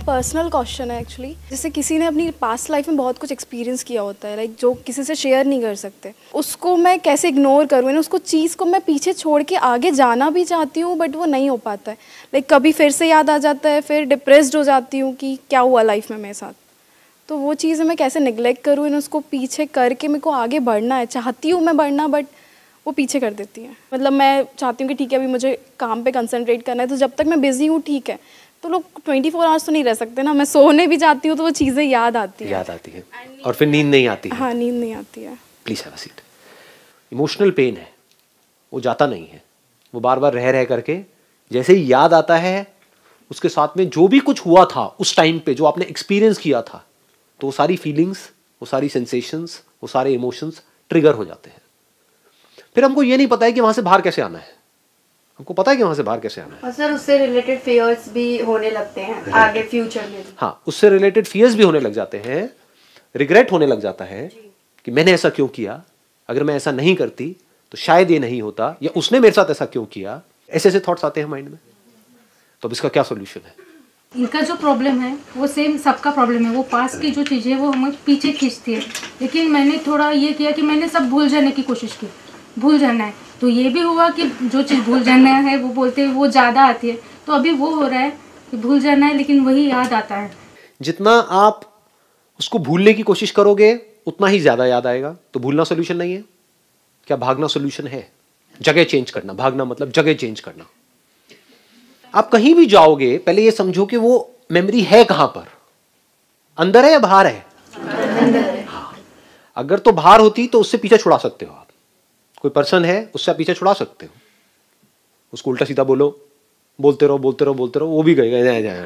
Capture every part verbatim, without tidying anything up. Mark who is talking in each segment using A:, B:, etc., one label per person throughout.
A: Personal question है actually. जैसे किसी ने अपनी पास्ट लाइफ में बहुत कुछ एक्सपीरियंस किया होता है, लाइक जो किसी से शेयर नहीं कर सकते, उसको मैं कैसे इग्नोर करूँ, यानी उसको चीज़ को मैं पीछे छोड़ के आगे जाना भी चाहती हूँ बट वो नहीं हो पाता है। लाइक कभी फिर से याद आ जाता है, फिर डिप्रेस्ड हो जाती हूँ कि क्या हुआ लाइफ में मेरे साथ। तो वो चीज़ मैं कैसे निगलेक्ट करूँ, यानी उसको पीछे करके मेरे को आगे बढ़ना है, चाहती हूँ मैं बढ़ना, बट वो पीछे कर देती है। मतलब मैं चाहती हूँ कि ठीक है अभी मुझे काम पे कंसंट्रेट करना है, तो जब तक मैं बिज़ी हूँ ठीक है, तो लोग ट्वेंटी फोर आवर्स तो नहीं रह सकते ना। मैं सोने भी जाती हूँ तो वो चीज़ें याद आती है
B: याद आती है और फिर नींद नहीं आती है।
A: हाँ, नींद नहीं आती है।
B: Please have a seat. Emotional pain है, वो जाता नहीं है, वो बार बार रह रह करके जैसे ही याद आता है, उसके साथ में जो भी कुछ हुआ था उस टाइम पे, जो आपने एक्सपीरियंस किया था, तो वो सारी फीलिंग्स, वो सारी सेंसेशंस, वो सारे इमोशंस ट्रिगर हो जाते हैं। फिर हमको ये नहीं पता है कि वहां से बाहर कैसे आना है। हमको पता है कि वहां से बाहर कैसे आना है।
C: और सर उससे रिलेटेड फियर्स भी होने लगते हैं आगे फ्यूचर में।
B: हाँ, उससे रिलेटेड फियर्स भी होने लग जाते हैं, रिग्रेट होने लग जाता है कि मैंने ऐसा क्यों किया, अगर मैं ऐसा नहीं करती तो शायद ये नहीं होता, या उसने मेरे साथ ऐसा क्यों किया। ऐसे ऐसे थॉट्स आते हैं माइंड में। तो अब इसका क्या सोल्यूशन है?
D: इनका जो प्रॉब्लम है वो सेम सबका प्रॉब्लम है। वो पास की जो चीज़ें वो हमें पीछे खींचती है, लेकिन मैंने थोड़ा ये किया कि मैंने सब भूल जाने की कोशिश की, भूल जाना है। तो ये भी हुआ कि जो चीज़ भूल जाना है वो बोलते हैं वो ज़्यादा आती है, तो अभी वो हो रहा है कि भूल जाना है लेकिन वही याद आता है।
B: जितना आप उसको भूलने की कोशिश करोगे उतना ही ज्यादा याद आएगा। तो भूलना सोल्यूशन नहीं है। क्या भागना सोल्यूशन है? जगह चेंज करना। भागना मतलब जगह चेंज करना। आप कहीं भी जाओगे पहले ये समझो कि वो मेमोरी है कहां पर, अंदर है या बाहर है?
C: अंदर है।
B: हाँ। अगर तो बाहर होती तो उससे पीछे छुड़ा सकते हो आप। कोई पर्सन है उससे आप पीछे छुड़ा सकते हो, उसको उल्टा सीधा बोलो, बोलते रहो बोलते रहो बोलते रहो, वो भी गए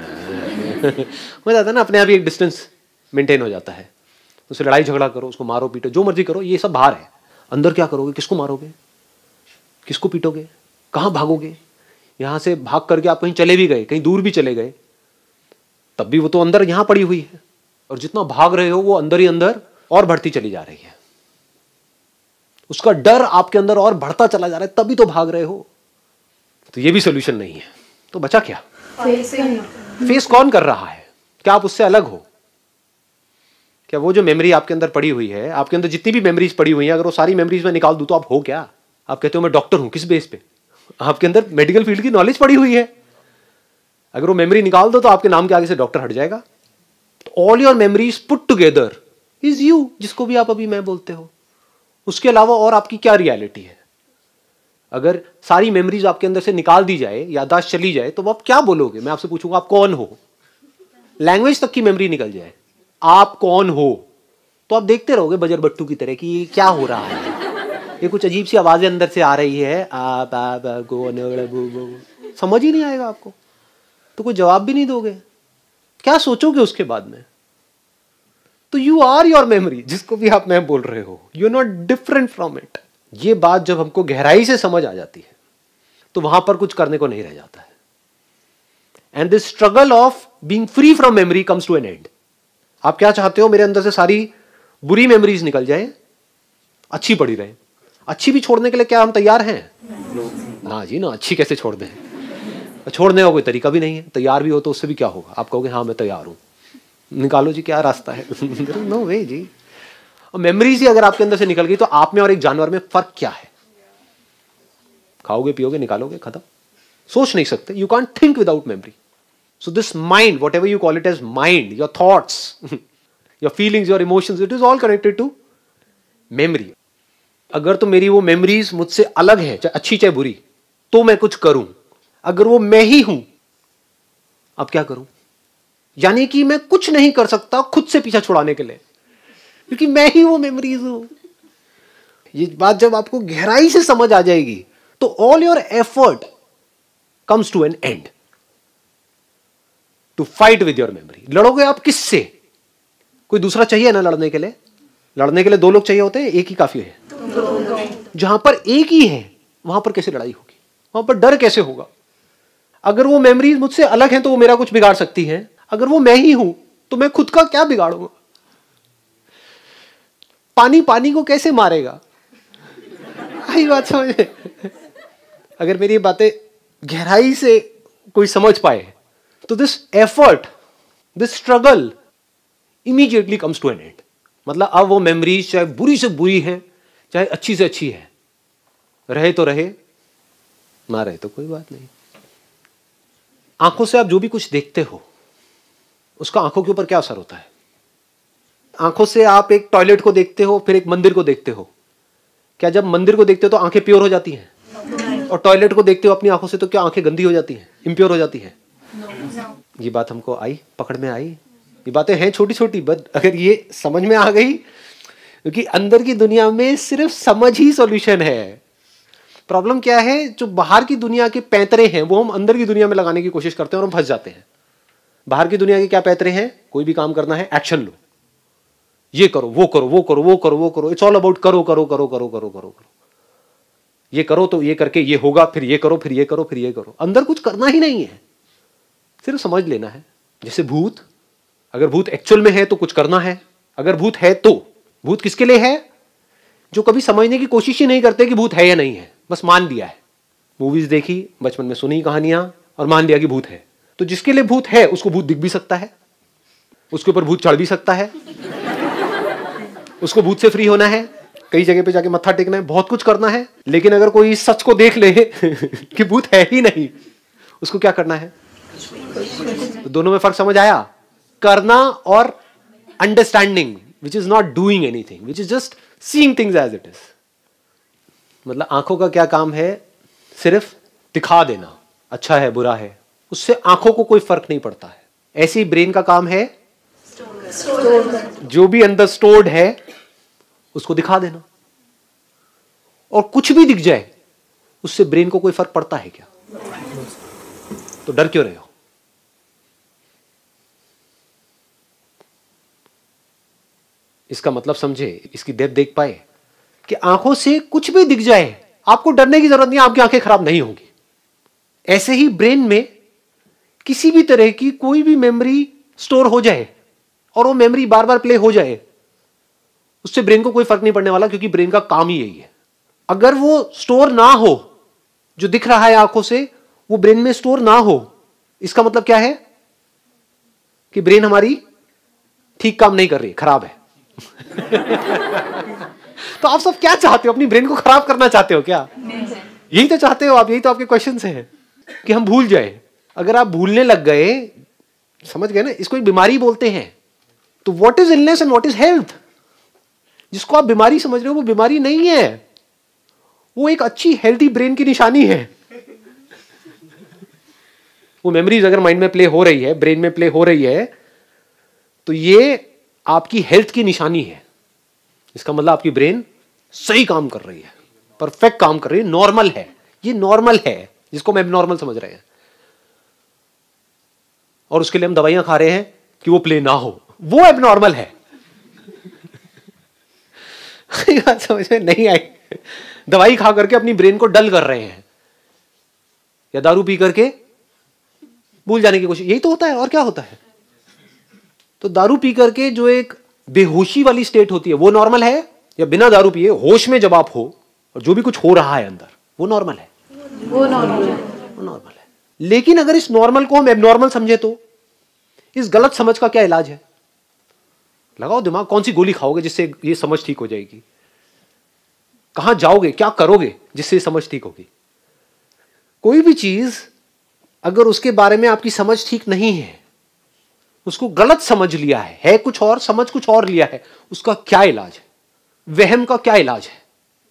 B: हो जाता है ना, अपने आप ही एक डिस्टेंस मेंटेन हो जाता है। उससे लड़ाई झगड़ा करो, उसको मारो पीटो, जो मर्जी करो, ये सब बाहर है। अंदर क्या करोगे? किसको मारोगे, किसको पीटोगे, कहां भागोगे? यहां से भाग करके आप कहीं चले भी गए, कहीं दूर भी चले गए, तब भी वो तो अंदर यहां पड़ी हुई है। और जितना भाग रहे हो वो अंदर ही अंदर और बढ़ती चली जा रही है। उसका डर आपके अंदर और बढ़ता चला जा रहा है, तभी तो भाग रहे हो। तो ये भी सोल्यूशन नहीं है। तो बचा क्या?
C: फेस
B: फेस कौन कर रहा है? क्या आप उससे अलग हो? क्या वो जो मेमोरी आपके अंदर पड़ी हुई है, आपके अंदर जितनी भी मेमोरीज पड़ी हुई हैं, अगर वो सारी मेमोरीज में निकाल दूं तो आप हो क्या? आप कहते हो मैं डॉक्टर हूं, किस बेस पे? आपके अंदर मेडिकल फील्ड की नॉलेज पड़ी हुई है। अगर वो मेमोरी निकाल दो तो आपके नाम के आगे से डॉक्टर हट जाएगा। All your memories put together is you, जिसको भी आप अभी मैं बोलते हो। उसके अलावा और आपकी क्या रियलिटी है? अगर सारी मेमोरीज आपके अंदर से निकाल दी जाए, याददाश्त चली जाए, तो आप क्या बोलोगे? मैं आपसे पूछूंगा आप कौन हो? लैंग्वेज तक की मेमोरी निकल जाए, आप कौन हो? तो आप देखते रहोगे बजर बट्टू की तरह कि ये क्या हो रहा है, ये कुछ अजीब सी आवाजें अंदर से आ रही है, आप आप गो समझ ही नहीं आएगा आपको, तो कोई जवाब भी नहीं दोगे। क्या सोचोगे उसके बाद में? तो यू आर योर मेमोरी, जिसको भी आप मैं बोल रहे हो, you are not different from it. ये बात जब हमको गहराई से समझ आ जाती है तो वहां पर कुछ करने को नहीं रह जाता है। And this struggle of being free from memory comes to an end. आप क्या चाहते हो? मेरे अंदर से सारी बुरी मेमोरीज निकल जाए, अच्छी पड़ी रहे। अच्छी भी छोड़ने के लिए क्या हम तैयार हैं? ना जी ना, अच्छी कैसे छोड़ दें? छोड़ने का कोई तरीका भी नहीं है। तैयार भी हो तो उससे भी क्या होगा? आप कहोगे हाँ मैं तैयार हूं, निकालो जी क्या रास्ता है? नो वे जी। और मेमोरीज ही अगर आपके अंदर से निकल गई तो आप में और एक जानवर में फर्क क्या है? खाओगे पियोगे निकालोगे, खत्म। सोच नहीं सकते। You can't think without memory. So this mind, whatever you call it as mind, your thoughts, your feelings, your emotions, it is all connected to memory. अगर तो मेरी वो मेमोरीज मुझसे अलग है, चाहे अच्छी चाहे बुरी, तो मैं कुछ करूं। अगर वो मैं ही हूं, अब क्या करूं? यानी कि मैं कुछ नहीं कर सकता खुद से पीछा छुड़ाने के लिए, क्योंकि मैं ही वो मेमोरीज हूं। ये बात जब आपको गहराई से समझ आ जाएगी तो all your effort comes to an end to fight with your memory. लड़ोगे आप किससे? कोई दूसरा चाहिए ना लड़ने के लिए? लड़ने के लिए दो लोग चाहिए होते हैं, एक ही काफी है। जहां पर एक ही है वहां पर कैसे लड़ाई होगी? वहां पर डर कैसे होगा? अगर वो मेमोरीज मुझसे अलग हैं तो वो मेरा कुछ बिगाड़ सकती हैं। अगर वो मैं ही हूं तो मैं खुद का क्या बिगाड़ूंगा? पानी पानी को कैसे मारेगा? आई बात समझ। अगर मेरी बातें गहराई से कोई समझ पाए तो this effort this struggle immediately comes to an end. मतलब अब वो मेमोरीज चाहे बुरी से बुरी है, चाहे अच्छी से अच्छी है, रहे तो रहे, ना रहे तो कोई बात नहीं। आंखों से आप जो भी कुछ देखते हो उसका आंखों के ऊपर क्या असर होता है? आंखों से आप एक टॉयलेट को देखते हो, फिर एक मंदिर को देखते हो, क्या जब मंदिर को देखते हो तो आंखें प्योर हो जाती हैं? और टॉयलेट को देखते हो अपनी आंखों से तो क्या आंखें गंदी हो जाती हैं, इम्प्योर हो जाती हैं? ये बात हमको आई, पकड़ में आई। ये बातें हैं छोटी छोटी, बट अगर ये समझ में आ गई, क्योंकि अंदर की दुनिया में सिर्फ समझ ही सॉल्यूशन है। प्रॉब्लम क्या है, जो बाहर की दुनिया के पैंतरे हैं वो हम अंदर की दुनिया में लगाने की कोशिश करते हैं और हम फंस जाते हैं। बाहर की दुनिया के क्या पैंतरे हैं? कोई भी काम करना है, एक्शन लो, ये करो, वो करो, वो करो, वो करो, वो करो, इट्स ऑल अबाउट करो करो करो करो करो करो करो, ये करो तो ये करके ये होगा, फिर ये करो, फिर ये करो, फिर ये करो। अंदर कुछ करना ही नहीं है, सिर्फ समझ लेना है। जैसे भूत, अगर भूत एक्चुअल में है तो कुछ करना है, अगर भूत है तो भूत किसके लिए है? जो कभी समझने की कोशिश ही नहीं करते कि भूत है या नहीं है, बस मान लिया है। मूवीज देखी, बचपन में सुनी कहानियां और मान लिया कि भूत है। तो जिसके लिए भूत है उसको भूत दिख भी सकता है, उसके ऊपर भूत चढ़ भी सकता है, उसको भूत से फ्री होना है, कई जगह पे जाके मत्था टेकना है, बहुत कुछ करना है। लेकिन अगर कोई सच को देख ले कि भूत है ही नहीं, उसको क्या करना है? तो दोनों में फर्क समझ आया? करना और understanding, which is not doing anything, which is just seeing things as it is. मतलब आंखों का क्या काम है? सिर्फ दिखा देना, अच्छा है बुरा है, उससे आंखों को कोई फर्क नहीं पड़ता है। ऐसे ही ब्रेन का काम है जो भी अंदर स्टोर्ड है उसको दिखा देना। और कुछ भी दिख जाए उससे ब्रेन को कोई फर्क पड़ता है क्या? तो डर क्यों रहे हो? इसका मतलब समझे, इसकी डेप्थ देख पाए कि आंखों से कुछ भी दिख जाए आपको डरने की जरूरत नहीं, आपकी आंखें खराब नहीं होंगी। ऐसे ही ब्रेन में किसी भी तरह की कोई भी मेमोरी स्टोर हो जाए और वो मेमोरी बार बार प्ले हो जाए, उससे ब्रेन को कोई फर्क नहीं पड़ने वाला, क्योंकि ब्रेन का काम ही यही है। अगर वो स्टोर ना हो, जो दिख रहा है आंखों से वो ब्रेन में स्टोर ना हो, इसका मतलब क्या है? कि ब्रेन हमारी ठीक काम नहीं कर रही, खराब है। तो आप सब क्या चाहते हो? अपनी ब्रेन को खराब करना चाहते हो क्या? यही तो चाहते हो आप, यही तो आपके क्वेश्चंस हैं कि हम भूल जाए। अगर आप भूलने लग गए, समझ गए ना, इसको एक बीमारी बोलते हैं। तो what is illness and what is health? जिसको आप बीमारी समझ रहे हो वो बीमारी नहीं है, वो एक अच्छी हेल्थी ब्रेन की निशानी है। वो मेमोरीज अगर माइंड में प्ले हो रही है, ब्रेन में प्ले हो रही है, तो ये आपकी हेल्थ की निशानी है। इसका मतलब आपकी ब्रेन सही काम कर रही है, परफेक्ट काम कर रही है, नॉर्मल है। ये नॉर्मल है, जिसको हम एबनॉर्मल समझ रहे हैं। और उसके लिए हम दवाइयां खा रहे हैं कि वो प्ले ना हो, वो एबनॉर्मल है। बात समझ में नहीं आई? दवाई खा करके अपनी ब्रेन को डल कर रहे हैं, या दारू पी करके भूल जाने की कोशिश, यही तो होता है। और क्या होता है? तो दारू पी करके जो एक बेहोशी वाली स्टेट होती है वो नॉर्मल है, या बिना दारू पिए होश में जब आप हो और जो भी कुछ हो रहा है अंदर वो नॉर्मल है?
C: वो नॉर्मल है।
B: वो नॉर्मल है। लेकिन अगर इस नॉर्मल को हम एबनॉर्मल समझे तो इस गलत समझ का क्या इलाज है? लगाओ दिमाग, कौन सी गोली खाओगे जिससे ये समझ ठीक हो जाएगी? कहां जाओगे, क्या करोगे जिससे ये समझ ठीक होगी? कोई भी चीज अगर उसके बारे में आपकी समझ ठीक नहीं है, उसको गलत समझ लिया है, है कुछ और समझ कुछ और लिया है, उसका क्या इलाज है? वहम का क्या इलाज है?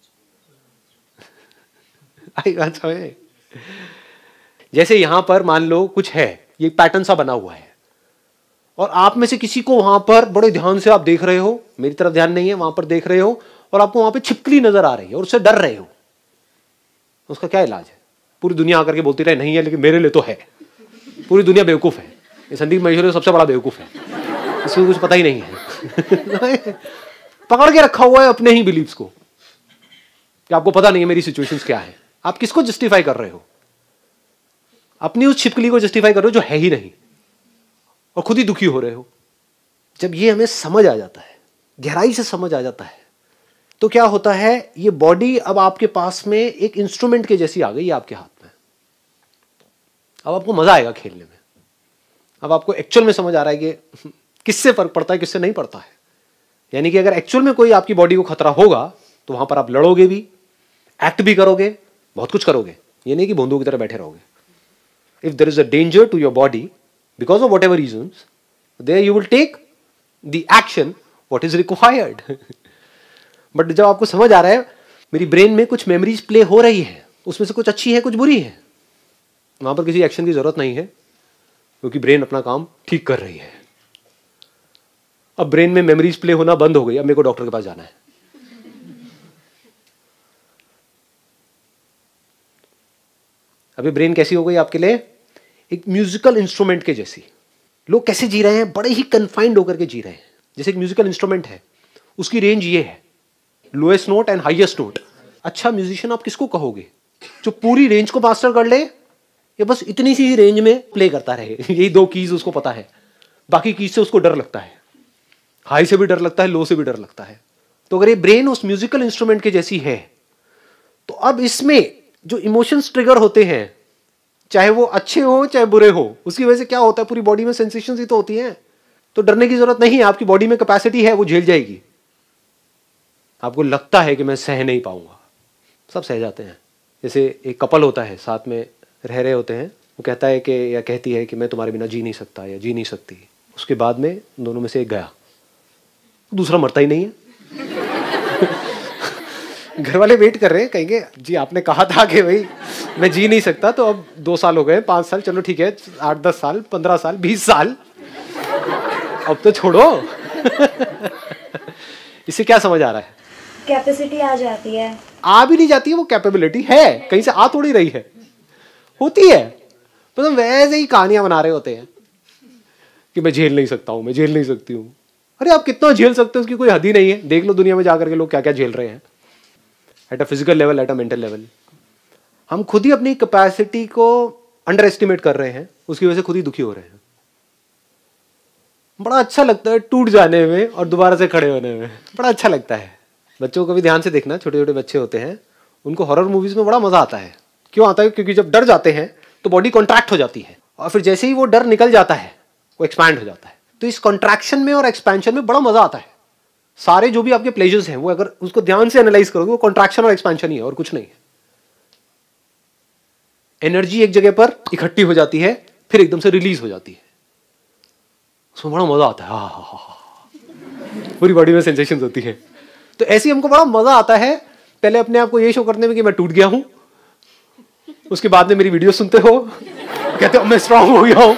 B: आई बात समझ? जैसे यहां पर मान लो कुछ है, ये पैटर्न सा बना हुआ है, और आप में से किसी को वहां पर बड़े ध्यान से आप देख रहे हो, मेरी तरफ ध्यान नहीं है, वहां पर देख रहे हो, और आपको वहां पे छिपकली नजर आ रही है और उससे डर रहे हो, उसका क्या इलाज है? पूरी दुनिया आकर के बोलती रहे नहीं है, लेकिन मेरे लिए तो है। पूरी दुनिया बेवकूफ है, ये संदीप महेश्वरी सबसे बड़ा बेवकूफ है, इसको कुछ पता ही नहीं है। पकड़ के रखा हुआ है अपने ही बिलीव्स को कि आपको पता नहीं है मेरी सिचुएशंस क्या है। आप किसको जस्टिफाई कर रहे हो? अपनी उस छिपकली को जस्टिफाई कर रहे हो जो है ही नहीं, और खुद ही दुखी हो रहे हो। जब ये हमें समझ आ जाता है, गहराई से समझ आ जाता है, तो क्या होता है? ये बॉडी अब आपके पास में एक इंस्ट्रूमेंट के जैसी आ गई है आपके हाथ में। अब आपको मजा आएगा खेलने में। अब आपको एक्चुअल में समझ आ रहा है कि किससे फर्क पड़ता है, किससे नहीं पड़ता है। यानी कि अगर एक्चुअल में कोई आपकी बॉडी को खतरा होगा तो वहां पर आप लड़ोगे भी, एक्ट भी करोगे, बहुत कुछ करोगे। ये नहीं कि भोंदू की तरह बैठे रहोगे। If there is a danger to your body because of whatever reasons, there you will take the action what is required. But जब आपको समझ आ रहा है मेरी ब्रेन में कुछ मेमोरीज प्ले हो रही है, उसमें से कुछ अच्छी है कुछ बुरी है, वहां पर किसी एक्शन की जरूरत नहीं है क्योंकि ब्रेन अपना काम ठीक कर रही है। अब ब्रेन में मेमोरीज प्ले होना बंद हो गई, अब मेरे को डॉक्टर के पास जाना है। अभी ब्रेन कैसी हो गई आपके लिए? एक म्यूजिकल इंस्ट्रूमेंट के जैसी। लोग कैसे जी रहे हैं? बड़े ही कन्फाइंड होकर के जी रहे हैं। जैसे एक म्यूजिकल इंस्ट्रूमेंट है, उसकी रेंज ये है, lowest note and highest note. अच्छा म्यूजिशियन आप किसको कहोगे? जो पूरी रेंज को मास्टर कर ले या बस इतनी सी ही रेंज में प्ले करता रहे? यही दो कीज उसको पता है, बाकी कीज से उसको डर लगता है, हाई से भी डर लगता है, लो से भी डर लगता है। तो अगर ये ब्रेन उस म्यूजिकल इंस्ट्रूमेंट के जैसी है, तो अब इसमें जो इमोशंस ट्रिगर होते हैं, चाहे वो अच्छे हो चाहे बुरे हो, उसकी वजह से क्या होता है, पूरी बॉडी में सेंसेशंस ही तो होती हैं। तो डरने की जरूरत नहीं है, आपकी बॉडी में कैपेसिटी है, वो झेल जाएगी। आपको लगता है कि मैं सह नहीं पाऊंगा, सब सह जाते हैं। जैसे एक कपल होता है, साथ में रह रहे होते हैं, वो कहता है कि या कहती है कि मैं तुम्हारे बिना जी नहीं सकता या जी नहीं सकती। उसके बाद में दोनों में से एक गया, दूसरा मरता ही नहीं है। घर वाले वेट कर रहे हैं, कहेंगे जी आपने कहा था कि भाई मैं जी नहीं सकता, तो अब दो साल हो गए, पाँच साल, चलो ठीक है, आठ दस साल, पंद्रह साल, बीस साल, अब तो छोड़ो। इससे क्या समझ आ रहा है?
E: कैपेसिटी आ जाती है।
B: आ भी नहीं जाती है, वो कैपेबिलिटी है, कहीं से आ थोड़ी रही है, होती है। मतलब वैसे ही कहानियां बना रहे होते हैं कि मैं झेल नहीं सकता हूं, मैं झेल नहीं सकती हूं। अरे आप कितना झेल सकते हो उसकी कोई हद ही नहीं है। देख लो दुनिया में जाकर के लोग क्या क्या झेल रहे हैं, at a physical level, at a mental level. हम खुद ही अपनी कैपेसिटी को अंडर एस्टिमेट कर रहे हैं, उसकी वजह से खुद ही दुखी हो रहे हैं। बड़ा अच्छा लगता है टूट जाने में और दोबारा से खड़े होने में, बड़ा अच्छा लगता है। बच्चों को भी ध्यान से देखना, छोटे छोटे बच्चे होते हैं, उनको हॉरर मूवीज में बड़ा मजा आता है। क्यों आता है? क्योंकि जब डर जाते हैं तो बॉडी कॉन्ट्रैक्ट हो जाती है, और फिर जैसे ही वो डर निकल जाता है वो एक्सपैंड हो जाता है। तो इस कॉन्ट्रैक्शन में और एक्सपेंशन में बड़ा मजा आता है। सारे जो भी आपके प्लेजर्स हैं, वो अगर उसको ध्यान से एनालाइज करोगे, वो कॉन्ट्रैक्शन और एक्सपेंशन ही है और कुछ नहीं है। एनर्जी एक जगह पर इकट्ठी हो जाती है, फिर एकदम से रिलीज हो जाती है, उसमें बड़ा मजा आता है। हा हा हा, पूरी बॉडी में सेंसेशंस होती है। तो ऐसे ही हमको बड़ा मजा आता है पहले अपने आप को ये शो करने में कि मैं टूट गया हूं, उसके बाद में मेरी वीडियो सुनते हो, कहते हो मैं स्ट्रांग हो गया हूं।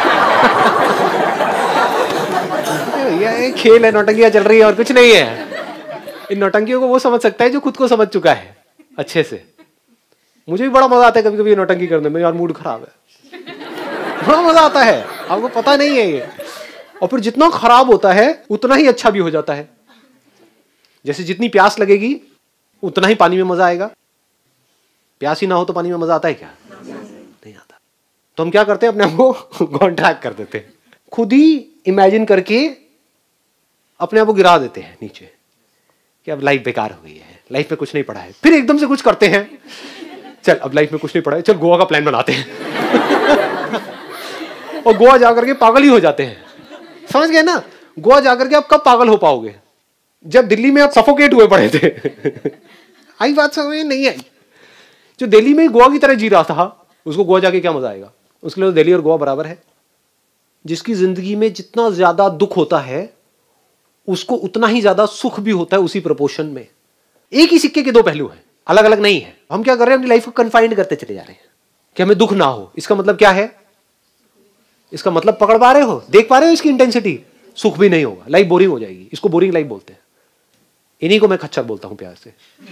B: ये खेल है, नौटंकियां चल रही है और कुछ नहीं है। इन नौटंकियों को वो समझ सकता है जो खुद को समझ चुका है अच्छे से। मुझे भी बड़ा मजा आता है कभी कभी नौटंकी करने में, यार मूड खराब है, बड़ा मजा आता है, आपको पता नहीं है ये। और फिर जितना खराब होता है उतना ही अच्छा भी हो जाता है। जैसे जितनी प्यास लगेगी उतना ही पानी में मजा आएगा। प्यास ही ना हो तो पानी में मजा आता है क्या? नहीं आता। तो हम क्या करते हैं, अपने आप को कॉन्ट्रैक्ट कर देते हैं, खुद ही इमेजिन करके अपने आप को गिरा देते हैं नीचे कि अब लाइफ बेकार हो गई है, लाइफ में कुछ नहीं पड़ा है। फिर एकदम से कुछ करते हैं, चल अब लाइफ में कुछ नहीं पड़ा है, चल गोवा का प्लान बनाते हैं। और गोवा जाकर के पागल ही हो जाते हैं। समझ गए ना? गोवा जाकर के आप कब पागल हो पाओगे? जब दिल्ली में आप सफोकेट हुए पड़े थे। आई बात समझ में नहीं आई? जो दिल्ली में गोवा की तरह जी रहा था, उसको गोवा जाके क्या मजा आएगा? उसके लिए तो दिल्ली और गोवा बराबर है। जिसकी जिंदगी में जितना ज्यादा दुख होता है उसको उतना ही ज्यादा सुख भी होता है, उसी प्रोपोर्शन में। एक ही सिक्के के दो पहलू हैं, अलग अलग नहीं है। हम क्या कर रहे हैं, अपनी लाइफ को कन्फाइंड करते चले जा रहे हैं कि हमें दुख ना हो। इसका मतलब क्या है? इसका मतलब पकड़ पा रहे हो, देख पा रहे हो इसकी इंटेंसिटी? सुख भी नहीं होगा, लाइफ बोरिंग हो जाएगी। इसको बोरिंग लाइफ बोलते हैं। इन्हीं को मैं खच्चर बोलता हूं प्यार से।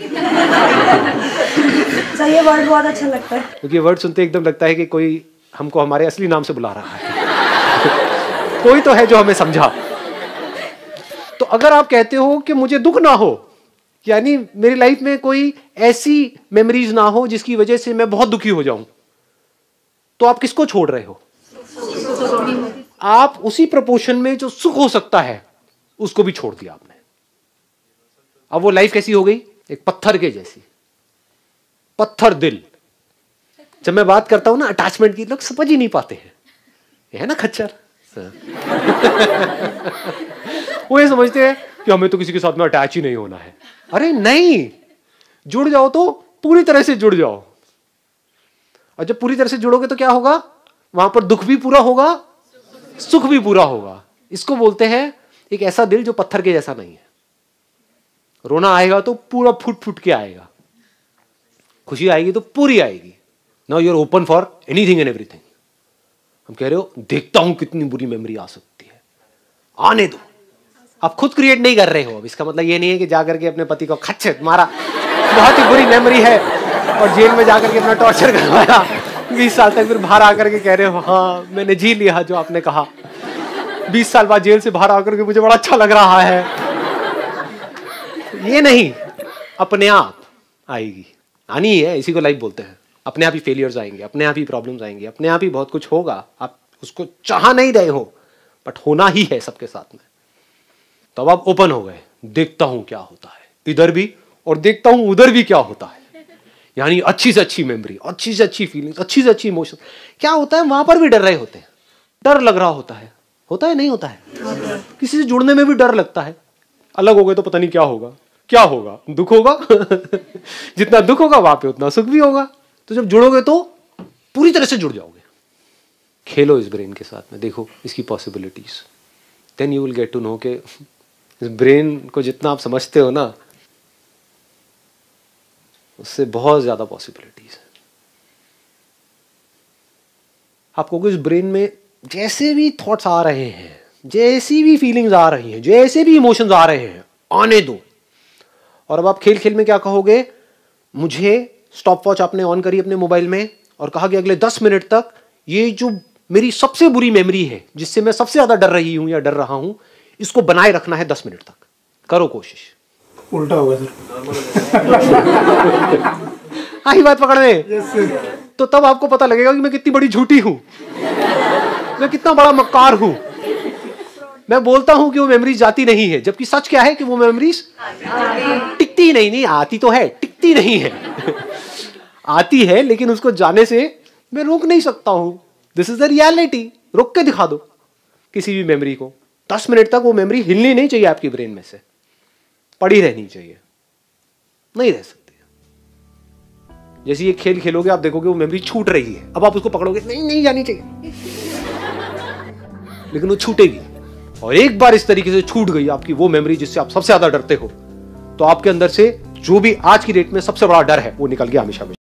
E: सर ये वर्ड बहुत अच्छा लगता है,
B: क्योंकि वर्ड सुनते एकदम लगता है कि कोई हमको हमारे असली नाम से बुला रहा है। कोई तो है जो हमें समझा। तो अगर आप कहते हो कि मुझे दुख ना हो, यानी मेरी लाइफ में कोई ऐसी मेमोरीज ना हो जिसकी वजह से मैं बहुत दुखी हो जाऊं, तो आप किसको छोड़ रहे हो? आप उसी प्रोपोर्शन में जो सुख हो सकता है उसको भी छोड़ दिया आपने। अब वो लाइफ कैसी हो गई? एक पत्थर के जैसी, पत्थर दिल। जब मैं बात करता हूं ना अटैचमेंट की, लोग समझ ही नहीं पाते हैं। ये है ना खच्चर। वो ये समझते हैं कि हमें तो किसी के साथ में अटैच ही नहीं होना है। अरे नहीं, जुड़ जाओ तो पूरी तरह से जुड़ जाओ, और जब पूरी तरह से जुड़ोगे तो क्या होगा, वहां पर दुख भी पूरा होगा, सुख भी पूरा होगा। इसको बोलते हैं एक ऐसा दिल जो पत्थर के जैसा नहीं है। रोना आएगा तो पूरा फुट फुट के आएगा, खुशी आएगी तो पूरी आएगी। Now you are open for anything and everything. हम कह रहे हो देखता हूं कितनी बुरी मेमोरी आ सकती है, आने दो। आप खुद क्रिएट नहीं कर रहे हो। अब इसका मतलब ये नहीं है कि जाकर के अपने पति को खच्चे मारा, बहुत ही बुरी मेमोरी है, और जेल में जाकर के अपना टॉर्चर करवाया बीस साल तक, फिर बाहर आकर के कह रहे हो हाँ मैंने जी लिया जो आपने कहा। बीस साल बाद जेल से बाहर आकर के मुझे बड़ा अच्छा लग रहा है। ये नहीं, अपने आप आएगी, आनी है, इसी को लाइफ बोलते हैं। अपने आप ही फेलियर्स आएंगे, अपने आप ही प्रॉब्लम्स आएंगे, अपने आप ही बहुत कुछ होगा। आप उसको चाह नहीं रहे हो बट होना ही है सबके साथ में। तो अब आप ओपन हो गए, देखता हूं क्या होता है इधर भी, और देखता हूं उधर भी क्या होता है। यानी अच्छी से अच्छी मेमोरी, अच्छी से अच्छी फीलिंग्स, अच्छी से अच्छी इमोशन। क्या होता है, वहां पर भी डर रहे होते हैं, डर लग रहा होता है, होता है नहीं होता है, किसी से जुड़ने में भी डर लगता है। अलग हो गए तो पता नहीं क्या होगा, क्या होगा, दुख होगा जितना दुख होगा वहां पे उतना सुख भी होगा। तो जब जुड़ोगे तो पूरी तरह से जुड़ जाओगे। खेलो इस ब्रेन के साथ में, देखो इसकी possibilities, then you will get to know के इस ब्रेन को जितना आप समझते हो ना, उससे बहुत ज्यादा पॉसिबिलिटीज है। आपको इस ब्रेन में जैसे भी थॉट्स आ रहे हैं, जैसी भी फीलिंग्स आ रही हैं, जैसे भी इमोशंस आ रहे हैं, आने दो। और अब आप खेल खेल में क्या कहोगे, मुझे स्टॉप वॉच आपने ऑन करी अपने मोबाइल में और कहा कि अगले दस मिनट तक ये जो मेरी सबसे बुरी मेमोरी है, जिससे मैं सबसे ज्यादा डर रही हूं या डर रहा हूं, इसको बनाए रखना है दस मिनट तक। करो कोशिश।
F: उल्टा होगा सर।
B: आई बात पकड़ में। तो तब आपको पता लगेगा कि मैं कितनी बड़ी झूठी हूं, मैं कितना बड़ा मक्कार हूं। मैं बोलता हूं कि वो मेमोरीज जाती नहीं है, जबकि सच क्या है कि वो मेमोरीज टिकती नहीं, नहीं आती तो है, टिकती नहीं है। आती है लेकिन उसको जाने से मैं रोक नहीं सकता हूं। This is the reality. रोक के दिखा दो किसी भी मेमोरी को। दस मिनट तक वो मेमोरी हिलनी नहीं चाहिए आपकी ब्रेन में से, पड़ी रहनी चाहिए, नहीं रह सकती। जैसे ये खेल खेलोगे आप देखोगे वो मेमोरी छूट रही है, अब आप उसको पकड़ोगे, नहीं नहीं जानी चाहिए, लेकिन वो छूटेगी। और एक बार इस तरीके से छूट गई आपकी वो मेमोरी जिससे आप सबसे ज्यादा डरते हो, तो आपके अंदर से जो भी आज की डेट में सबसे बड़ा डर है वो निकल गया हमेशा।